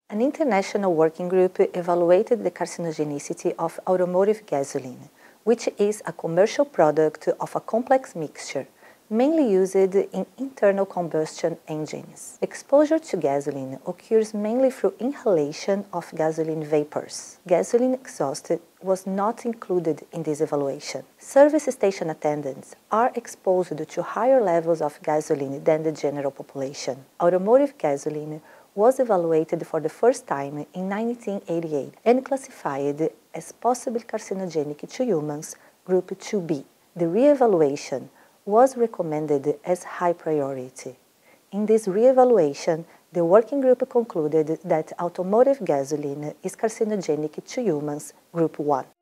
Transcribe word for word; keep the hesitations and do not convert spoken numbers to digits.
An international working group evaluated the carcinogenicity of automotive gasoline, which is a commercial product of a complex mixture, mainly used in internal combustion engines. Exposure to gasoline occurs mainly through inhalation of gasoline vapors. Gasoline exhaust was not included in this evaluation. Service station attendants are exposed to higher levels of gasoline than the general population. Automotive gasoline was evaluated for the first time in nineteen eighty-eight and classified as possibly carcinogenic to humans, Group two B. The re-evaluation was recommended as high priority. In this re-evaluation, the working group concluded that automotive gasoline is carcinogenic to humans, Group one.